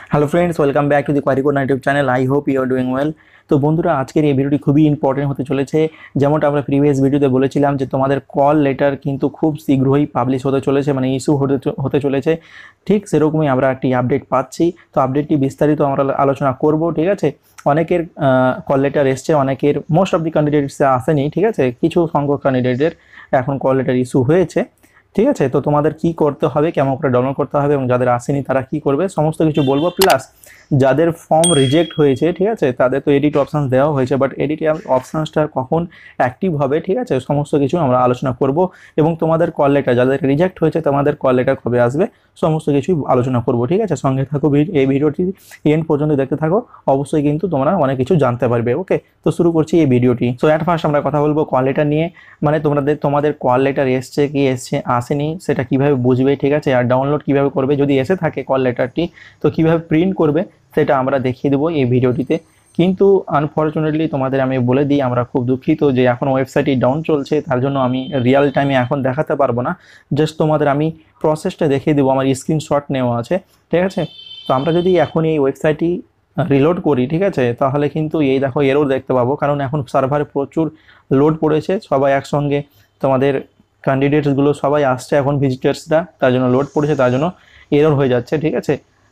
Hello friends, welcome back to the query code YouTube channel. I hope you are doing well. তো বন্ধুরা, আজকের এই ভিডিওটি খুবই ইম্পর্টেন্ট হতে চলেছে। যেমনটা আমরা প্রিভিয়াস ভিডিওতে বলেছিলাম যে তোমাদের কল লেটার কিন্তু খুব শীঘ্রই পাবলিশ হতে চলেছে, মানে ইস্যু হতে চলেছে। ঠিক সেরকমই আমরা একটি আপডেট পাচ্ছি। তো আপডেটটি বিস্তারিত আমরা আলোচনা করব, ঠিক আছে। অনেকের কল লেটার এসছে, অনেকের মোস্ট অফ দি ক্যান্ডিডেটস আসেনি, ঠিক আছে। কিছু সংখ্যক ক্যান্ডিডেটের এখন কল লেটার ইস্যু হয়েছে, ঠিক আছে। তো তোমাদের কি করতে হবে, কেমন করে ডাউনলোড করতে হবে এবং যাদের আসেনি তারা কি করবে সমস্ত কিছু বলবো। প্লাস যাদের ফর্ম রিজেক্ট হয়েছে, ঠিক আছে, তাদের তো এডিট অপশান দেওয়া হয়েছে, বাট এডিট অপশানসটা কখন অ্যাক্টিভ হবে, ঠিক আছে, সমস্ত কিছু আমরা আলোচনা করব। এবং তোমাদের কল লেটার যাদের রিজেক্ট হয়েছে তোমাদের কল লেটার কবে আসবে সমস্ত কিছুই আলোচনা করব, ঠিক আছে। সঙ্গে থাকো, এই ভিডিওটি এন্ড পর্যন্ত দেখতে থাকো, অবশ্যই কিন্তু তোমরা অনেক কিছু জানতে পারবে। ওকে, তো শুরু করছি এই ভিডিওটি। সো অ্যাট ফার্স্ট আমরা কথা বলবো কল লেটার নিয়ে, মানে তোমাদের কল লেটার এসছে কি আসেনি সেটা কিভাবে বুঝবে, ঠিক আছে। আর ডাউনলোড কিভাবে করবে, যদি এসে থাকে কল লেটারটি তো কিভাবে প্রিন্ট করবে সেটা আমরা দেখিয়ে দেবো এই ভিডিওটিতে। কিন্তু আনফর্চুনেটলি তোমাদের আমি বলে দিই, আমরা খুব দুঃখিত যে এখন ওয়েবসাইটটি ডাউন চলছে, তার জন্য আমি রিয়েল টাইমে এখন দেখাতে পারবো না। জাস্ট তোমাদের আমি প্রসেসটা দেখিয়ে দেবো, আমার স্ক্রিনশট নেওয়া আছে, ঠিক আছে। তো আমরা যদি এখন এই ওয়েবসাইটটি রিলোড করি, ঠিক আছে, তাহলে কিন্তু এই দেখো এরর দেখতে পাবো, কারণ এখন সার্ভারে প্রচুর লোড পড়েছে, সবাই একসঙ্গে তোমাদের ক্যান্ডিডেটসগুলো সবাই আসছে এখন, ভিজিটার্সরা, তার জন্য লোড পড়েছে, তার জন্য এরর হয়ে যাচ্ছে, ঠিক আছে।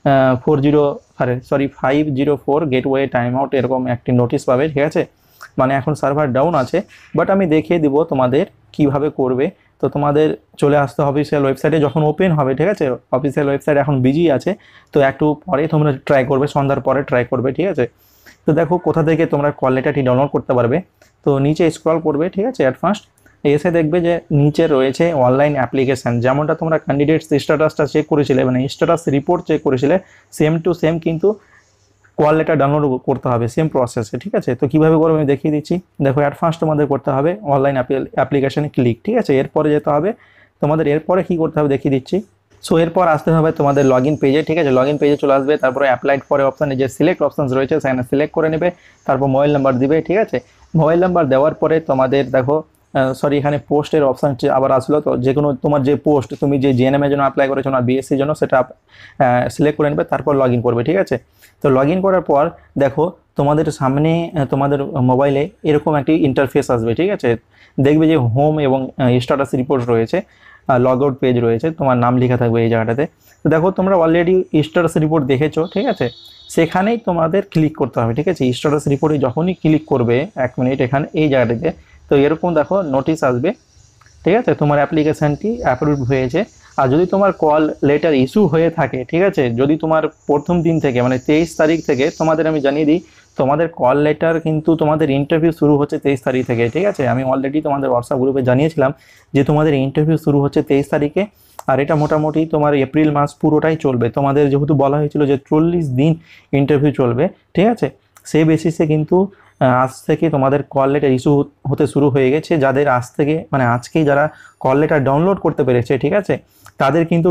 504 গেটওয়ে টাইম আউট এরকম একটি নোটিশ পাবে, ঠিক আছে। মানে এখন সার্ভার ডাউন আছে, বাট আমি দেখিয়ে দিব তোমাদের কিভাবে করবে। তো তোমাদের চলে আসতে হবে অফিসিয়াল ওয়েবসাইটে, যখন ওপেন হবে, ঠিক আছে। অফিসিয়াল ওয়েবসাইট এখন বিজি আছে, তো একটু পরে তোমরা ট্রাই করবে, সন্ধ্যার পরে ট্রাই করবে, ঠিক আছে। তো দেখো কোথা থেকে তোমরা কল লেটারটি ডাউনলোড করতে পারবে। তো নিচে স্ক্রল করবে, ঠিক আছে। অ্যাট ফার্স্ট এসে দেখবে যে নিচে রয়েছে অনলাইন অ্যাপ্লিকেশান, যেমনটা তোমরা ক্যান্ডিডেটস স্ট্যাটাসটা চেক করেছিলে, মানে স্ট্যাটাস রিপোর্ট চেক করেছিলে, সেম টু সেম কিন্তু কল লেটার ডাউনলোড করতে হবে, সেম প্রসেসে, ঠিক আছে। তো কীভাবে করবে আমি দেখিয়ে দিচ্ছি। দেখো অ্যাট ফার্স্ট তোমাদের করতে হবে অনলাইন অ্যাপ্লিকেশানে ক্লিক, ঠিক আছে। এরপরে যেতে হবে তোমাদের, এরপরে কী করতে হবে দেখিয়ে দিচ্ছি। সো এরপর আসতে হবে তোমাদের লগ ইন পেজে, ঠিক আছে। লগ ইন পেজে চলে আসবে, তারপরে অ্যাপ্লাইড ফরে অপশানে যে সিলেক্ট অপশানস রয়েছে সেখানে সিলেক্ট করে নেবে, তারপর মোবাইল নাম্বার দিবে, ঠিক আছে। মোবাইল নাম্বার দেওয়ার পরে তোমাদের দেখো সরি এখানে পোস্টের অপশান আবার আসলো, তো যে কোনো তোমার যে পোস্ট তুমি যে জিএনএমের জন্য অ্যাপ্লাই করেছো না বিএসসির জন্য সেটা সিলেক্ট করে নেবে, তারপর লগ ইন করবে, ঠিক আছে। তো লগ ইন করার পর দেখো তোমাদের সামনে তোমাদের মোবাইলে এরকম একটি ইন্টারফেস আসবে, ঠিক আছে। দেখবে যে হোম এবং স্ট্যাটাস রিপোর্ট রয়েছে, লগ আউট পেজ রয়েছে, তোমার নাম লেখা থাকবে এই জায়গাটাতে। তো দেখো তোমরা অলরেডি স্ট্যাটাস রিপোর্ট দেখেছো, ঠিক আছে, সেখানেই তোমাদের ক্লিক করতে হবে, ঠিক আছে। স্ট্যাটাস রিপোর্টে যখনই ক্লিক করবে, 1 মিনিট, এখানে এই জায়গাটাতে তো এরকম দেখো নোটিশ আসবে, ঠিক আছে, তোমার অ্যাপ্লিকেশানটি অ্যাপ্রুভ হয়েছে। আর যদি তোমার কল লেটার ইস্যু হয়ে থাকে, ঠিক আছে, যদি তোমার প্রথম দিন থেকে মানে 23 তারিখ থেকে তোমাদের আমি জানিয়ে দিই, তোমাদের কল লেটার কিন্তু তোমাদের ইন্টারভিউ শুরু হচ্ছে 23 তারিখ থেকে, ঠিক আছে। আমি অলরেডি তোমাদের হোয়াটসঅ্যাপ গ্রুপে জানিয়েছিলাম যে তোমাদের ইন্টারভিউ শুরু হচ্ছে 23 তারিখে, আর এটা মোটামুটি তোমার এপ্রিল মাস পুরোটাই চলবে। তোমাদের যেহেতু বলা হয়েছিল যে 40 দিন ইন্টারভিউ চলবে, ঠিক আছে, সেই বেসিসে কিন্তু আজ থেকে তোমাদের কল লেটার ইস্যু হতে শুরু হয়ে গেছে। যাদের আজ থেকে মানে আজকেই যারা কল লেটার ডাউনলোড করতে পেরেছে, ঠিক আছে, তাদের কিন্তু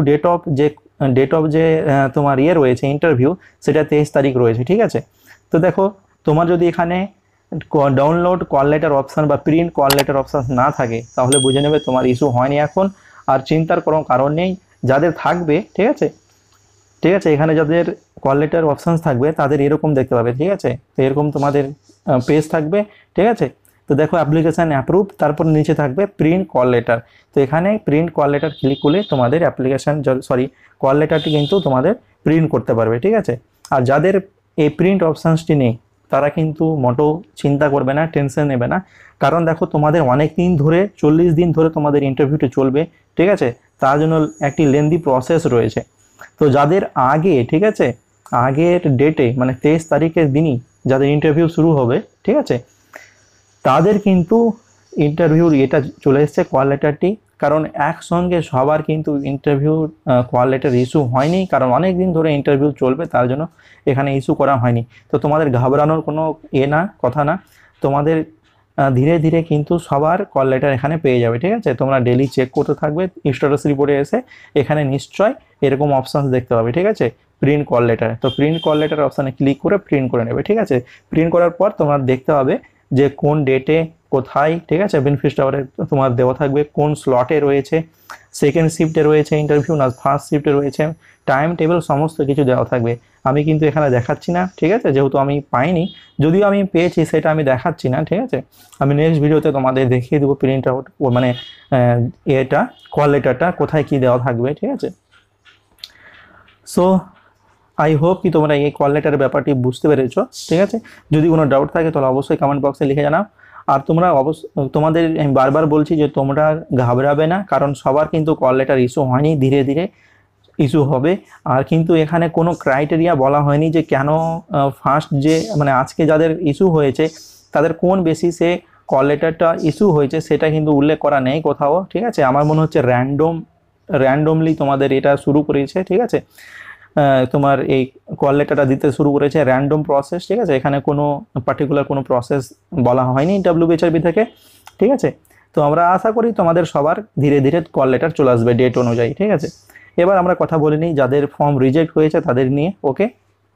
ডেট অফ যে তোমার রয়েছে ইন্টারভিউ, সেটা 23 তারিখ রয়েছে, ঠিক আছে। তো দেখো তোমার যদি এখানে ডাউনলোড কল লেটার অপশান বা প্রিন্ট কল লেটার অপশান না থাকে, তাহলে বুঝে নেবে তোমার ইস্যু হয়নি এখন, আর চিন্তার কোনো কারণ নেই। যাদের থাকবে, ঠিক আছে, ঠিক আছে, এখানে যাদের কল লেটার অপশানস থাকবে তাদের এরকম দেখতে পাবে, ঠিক আছে। তো এরকম তোমাদের পেজ থাকবে, ঠিক আছে। তো দেখো অ্যাপ্লিকেশান অ্যাপ্রুভ, তারপর নিচে থাকবে প্রিন্ট কল লেটার। তো এখানে প্রিন্ট কল লেটার ক্লিক করলে তোমাদের অ্যাপ্লিকেশান কল লেটারটি কিন্তু তোমাদের প্রিন্ট করতে পারবে, ঠিক আছে। আর যাদের এই প্রিন্ট অপশানসটি নেই তারা কিন্তু মোটেও চিন্তা করবে না, টেনশন নেবে না, কারণ দেখো তোমাদের অনেক দিন ধরে 40 দিন ধরে তোমাদের ইন্টারভিউটি চলবে, ঠিক আছে। তার জন্য একটি লেন্দি প্রসেস রয়েছে। তো যাদের আগে, ঠিক আছে, আগের ডেটে মানে 23 তারিখের দিনই যাদের ইন্টারভিউ শুরু হবে, ঠিক আছে, তাদের কিন্তু ইন্টারভিউর এটা চলে এসছে কল লেটারটি, কারণ একসঙ্গে সবার কিন্তু ইন্টারভিউ কল লেটার ইস্যু হয়নি, কারণ অনেক দিন ধরে ইন্টারভিউ চলবে, তার জন্য এখানে ইস্যু করা হয়নি। তো তোমাদের ঘাবড়ানোর কোনো কথা না, তোমাদের ধীরে ধীরে কিন্তু সবার কল লেটার এখানে পেয়ে যাবে, ঠিক আছে। তোমরা ডেলি চেক করতে থাকবে, স্ট্যাটাস রিপোর্টে এসে এখানে নিশ্চয় এরকম অপশানস দেখতে পাবে, ঠিক আছে, প্রিন্ট কল লেটার। তো প্রিন্ট কল লেটার অপশানে ক্লিক করে প্রিন্ট করে নেবে, ঠিক আছে। প্রিন্ট করার পর তোমরা দেখতে হবে যে কোন ডেটে কোথায়, ঠিক আছে। বেনিফিট আওয়ারে তোমার দেওয়া থাকবে কোন স্লটে রয়েছে, সেকেন্ড শিফটে রয়েছে ইন্টারভিউ না ফার্স্ট শিফটে রয়েছে, টাইম টেবিল সমস্ত কিছু দেওয়া থাকবে। আমি কিন্তু এখানে দেখাচ্ছি না, ঠিক আছে, যেহেতু আমি পাইনি। যদিও আমি পেয়েছি সেটা আমি দেখাচ্ছি না, ঠিক আছে। আমি নেক্সট ভিডিওতে তোমাদের দেখিয়ে দেবো প্রিন্ট আউট মানে এটা কল লেটারটা কোথায় কি দেওয়া থাকবে, ঠিক আছে। সো আই হোপ কি তোমরা এই কল লেটারের ব্যাপারটি বুঝতে পেরেছো, ঠিক আছে। যদি কোনো ডাউট থাকে তাহলে অবশ্যই কমেন্ট বক্সে লিখে জানাও। আর তোমরা তোমাদের আমি বারবার বলছি যে তোমরা ঘাবড়াবে না, কারণ সবার কিন্তু কল লেটার ইস্যু হয়নি, ধীরে ধীরে ইস্যু হবে। আর কিন্তু এখানে কোনো ক্রাইটেরিয়া বলা হয়নি যে কেন ফার্স্ট যে মানে আজকে যাদের ইস্যু হয়েছে তাদের কোন বেসিসে কল লেটারটা ইস্যু হয়েছে সেটা কিন্তু উল্লেখ করা নেই কোথাও, ঠিক আছে। আমার মনে হচ্ছে র্যান্ডমলি তোমাদের এটা শুরু করেছে, ঠিক আছে। তোমার এই কল লেটারটা দিতে শুরু করেছে র্যান্ডম প্রসেস, ঠিক আছে। এখানে কোনো পার্টিকুলার কোনো প্রসেস বলা হয়নি WBHRB থেকে, ঠিক আছে। তো আমরা আশা করি তোমাদের সবার ধীরে ধীরে কল লেটার চলে আসবে ডেট অনুযায়ী, ঠিক আছে। এবার আমরা কথা বলে নিই যাদের ফর্ম রিজেক্ট হয়েছে তাদের নিয়ে, ওকে।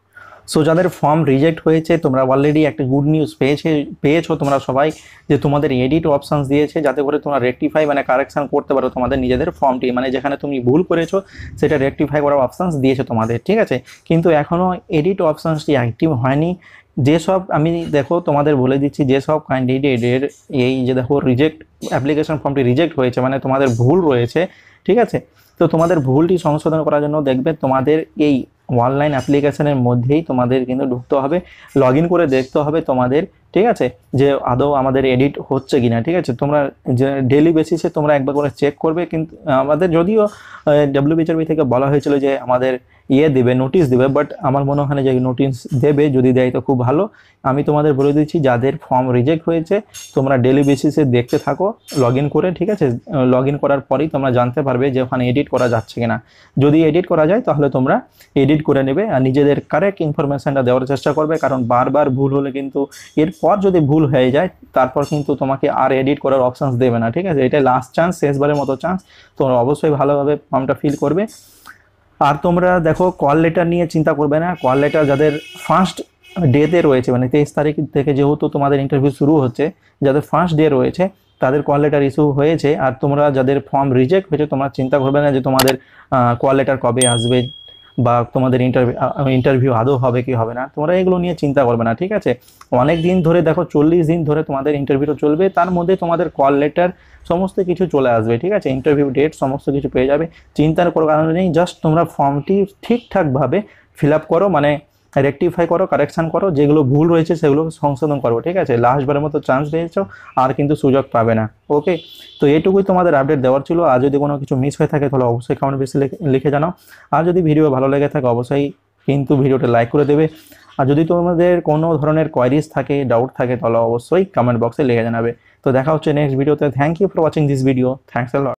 সো যাদের ফর্ম রিজেক্ট হয়েছে তোমরা অলরেডি একটা গুড নিউজ পেয়েছো তোমরা সবাই, যে তোমাদের এডিট অপশানস দিয়েছে যাতে করে তোমরা রেকটিফাই মানে কারেকশান করতে পারো তোমাদের নিজেদের ফর্মটি, মানে যেখানে তুমি ভুল করেছো সেটা রেকটিফাই করার অপশানস দিয়েছে তোমাদের, ঠিক আছে। কিন্তু এখনও এডিট অপশানসটি অ্যাক্টিভ হয়নি। যেসব আমি দেখো তোমাদের বলে দিচ্ছি, যেসব ক্যান্ডিডেটের এই যে দেখো রিজেক্ট অ্যাপ্লিকেশন ফর্মটি রিজেক্ট হয়েছে মানে তোমাদের ভুল রয়েছে, ঠিক আছে। তো তোমাদের ভুলটি সংশোধন করার জন্য দেখবে তোমাদের এই অনলাইন অ্যাপ্লিকেশনের মধ্যেই তোমাদের কিন্তু ঢুকতে হবে, লগ ইন করে দেখতে হবে তোমাদের, ঠিক আছে, যে আদৌ আমাদের এডিট হচ্ছে কিনা, ঠিক আছে। তোমরা যে ডেলি বেসিসে তোমরা একবার করে চেক করবে। কিন্তু আমাদের যদিও WBHRB থেকে বলা হয়েছিল যে আমাদের দেবে, নোটিশ দেবে, বাট আমার মনে হয় না যে নোটিশ দেবে, যদি দেয় তো খুব ভালো। আমি তোমাদের বলে দিচ্ছি যাদের ফর্ম রিজেক্ট হয়েছে তোমরা ডেলি বেসিসে দেখতে থাকো লগ ইন করে, ঠিক আছে। লগ ইন করার পরেই তোমরা জানতে পারবে যে ওখানে এডিট করা যাচ্ছে কিনা। যদি এডিট করা যায় তাহলে তোমরা এডিট করে নেবে আর নিজেদের কারেক্ট ইনফরমেশনটা দেওয়ার চেষ্টা করবে, কারণ বারবার ভুল হলে কিন্তু এরপর যদি ভুল হয়ে যায় তারপর কিন্তু তোমাকে আর এডিট করার অপশানস দেবে না, ঠিক আছে। এটা লাস্ট চান্স, শেষবারের মতো চান্স। তোমরা অবশ্যই ভালোভাবে ফর্মটা ফিল করবে। আর তোমরা দেখো কল লেটার নিয়ে চিন্তা করবে না। কল লেটার যাদের ফার্স্ট ডেতে রয়েছে মানে 23 তারিখ থেকে যেহেতু তোমাদের ইন্টারভিউ শুরু হচ্ছে, যাদের ফার্স্ট ডে রয়েছে তাদের কল লেটার ইস্যু হয়েছে। আর তোমরা যাদের ফর্ম রিজেক্ট হয়েছে তোমরা চিন্তা করবে না যে তোমাদের কল লেটার কবে আসবে বা তোমাদের ইন্টারভিউ আদৌ হবে কি হবে না, তোমরা এগুলো নিয়ে চিন্তা করবে না, ঠিক আছে। অনেক দিন ধরে দেখো 40 দিন ধরে তোমাদের ইন্টারভিউটা চলবে, তার মধ্যে তোমাদের কল লেটার সমস্ত কিছু চলে আসবে, ঠিক আছে। ইন্টারভিউ ডেট সমস্ত কিছু পেয়ে যাবে, চিন্তার কোনো কারণ নেই। জাস্ট তোমরা ফর্মটি ঠিকঠাকভাবে ফিল আপ করো, মানে রেকটিফাই করো, কারেকশান করো, যেগুলো ভুল রয়েছে সেগুলো সংশোধন করো, ঠিক আছে। লাস্টবারের মতো চান্স পেয়েছো, আর কিন্তু সুযোগ পাবে না, ওকে। তো এইটুকুই তোমাদের আপডেট দেওয়ার ছিল। আর যদি কোনো কিছু মিস হয়ে থাকে তাহলে অবশ্যই কমেন্ট বেশি লিখে জানাও। আর যদি ভিডিও ভালো লেগে থাকে অবশ্যই কিন্তু ভিডিওটা লাইক করে দেবে। আর যদি তোমাদের কোনো ধরনের কোয়ারিজ থাকে, ডাউট থাকে তাহলে অবশ্যই কমেন্ট বক্সে লিখে জানাবে। তো দেখা হচ্ছে নেক্সট ভিডিওতে। Thank you for watching this video. Thanks a lot.